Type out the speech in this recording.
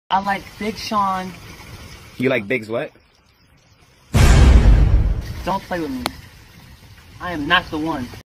I like Big Sean. You like Big's what? Don't play with me. I am not the one.